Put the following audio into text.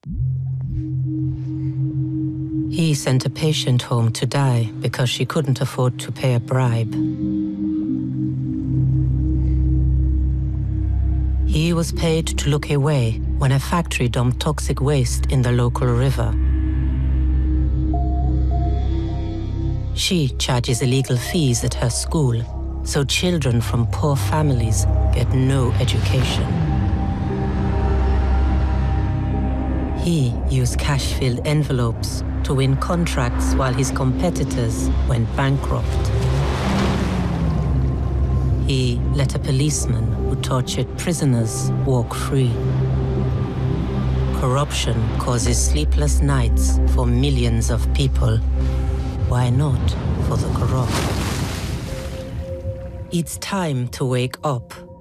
He sent a patient home to die because she couldn't afford to pay a bribe. He was paid to look away when a factory dumped toxic waste in the local river. She charges illegal fees at her school, so children from poor families get no education. He used cash-filled envelopes to win contracts while his competitors went bankrupt. He let a policeman who tortured prisoners walk free. Corruption causes sleepless nights for millions of people. Why not for the corrupt? It's time to wake up.